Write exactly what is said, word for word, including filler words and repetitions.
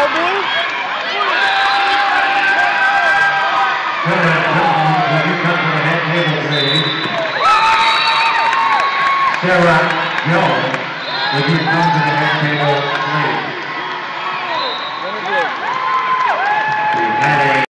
Go Blue. Sarah Jones, will you come to the head table, please? Sarah Jones, will you come to the head table, please?